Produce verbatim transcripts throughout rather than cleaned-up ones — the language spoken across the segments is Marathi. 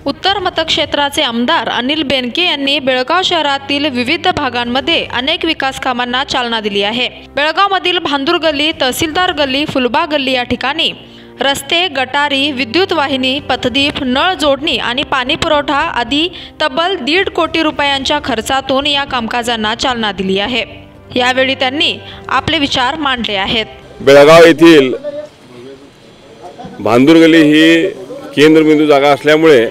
उत्तर मतक्षेत्राचे आमदार अनिल बेनके यांनी बेळगाव शहरातील विविध भागांमध्ये अनेक विकास कामांना चालना दिली आहे। बेळगावमधील भांदूर गल्ली, तहसीलदार गल्ली, फुलबाग गल्ली या ठिकाणी रस्ते, गटारी, विद्युत वाहिनी, पथदीप, नळ जोडणी आणि पाणी पुरवठा आदी तब्बल दीड कोटी रुपयांच्या खर्चातून या कामकाजांना चालना दिली आहे। यावेळी त्यांनी आपले विचार मांडले आहेत। बेळगाव येथील भांदूर गल्ली ही केंद्रबिंदू जागा असल्यामुळे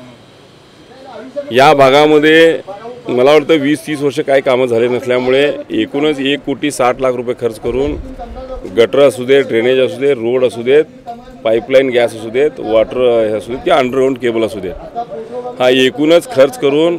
या भागामध्ये मला वाटतं वीस तीस वर्ष काही कामं झाले नसल्यामुळे एकूणच एक कोटी साठ लाख रुपये खर्च करून गटर असू दे, ड्रेनेज असू दे, रोड असू देत, पाईपलाईन गॅस असू देत, वॉटर असू देत किंवा अंडरग्राऊंड केबल असू देत, हा एकूणच खर्च करून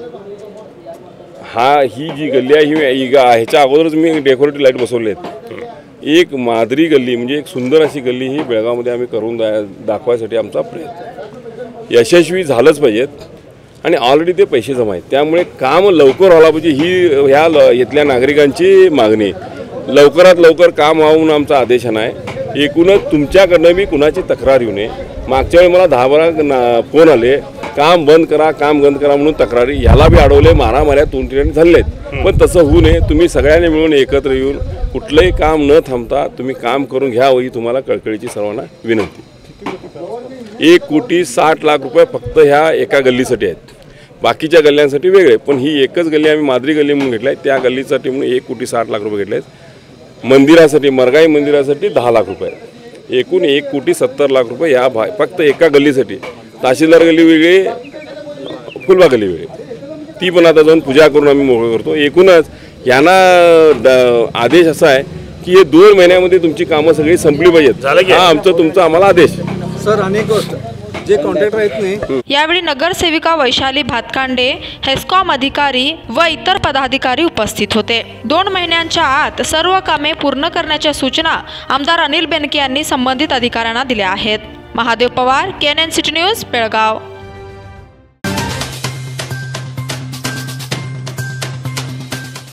हा ही जी गल्ली आहे ही ह्याच्या अगोदरच मी डेकोरेटिव्ह लाईट बसवले आहेत। एक मादरी गल्ली म्हणजे एक सुंदर अशी गल्ली ही बेळगावमध्ये आम्ही करून दा दाखवायसाठी आमचा प्रयत्न यशस्वी झालंच पाहिजेत आणि ऑलरेडी ते पैसे जमा आहेत, त्यामुळे काम लवकर व्हायला पाहिजे ही ह्या इथल्या नागरिकांची मागणी। लवकरात लवकर काम व्हावून आमचा आदेश आहे। एकूणच तुमच्याकडनं मी कुणाची तक्रार येऊ नये। मागच्या वेळी मला दहा बारा फोन आले, काम बंद करा, काम बंद करा म्हणून तक्रारी, ह्याला बी अडवले, मारामाऱ्या दोन ठिकाणी झालेले आहेत। पण तसं होऊ नये, तुम्ही सगळ्यांनी मिळून एकत्र येऊन कुठलंही काम न थांबता तुम्ही काम करून घ्यावं ही तुम्हाला कळकळीची सर्वांना विनंती। एक कोटी साठ लाख रुपये फक्त ह्या एका गल्लीसाठी आहेत, बाकीच्या गल्ल्यांसाठी वेगळे, पण ही एकच गल्ली आम्ही मादरी गल्ली म्हणून घेतली आहे, त्या गल्लीसाठी म्हणून एक कोटी साठ लाख रुपये घेतले आहेत। मंदिरासाठी, मरगाई मंदिरासाठी दहा लाख रुपये, एकूण एक कोटी सत्तर लाख रुपये ह्या भा फक्त एका गल्लीसाठी। तहसीलदार गल्ली वेगळी, फुलबाग गल्ली वेगळी, ती पण आता जाऊन पूजा करून आम्ही मोकळं करतो। एकूणच यांना आदेश असा आहे की हे दोन महिन्यामध्ये तुमची कामं सगळी संपली पाहिजेत, हा आमचं तुमचा आम्हाला आदेश सर। अनेक गोष्ट जे कॉन्ट्रॅक्टर आहेत नाही। यावेळी नगरसेविका वैशाली भातकांडे, हेस्कॉम अधिकारी व इतर पदाधिकारी उपस्थित होते। दोन महिन्यांच्या आत सर्व कामे पूर्ण करण्याच्या सूचना आमदार अनिल बेनके यांनी संबंधित अधिकाऱ्यांना दिल्या आहेत। Mahadev Pawar, K N N city news, Belgaum.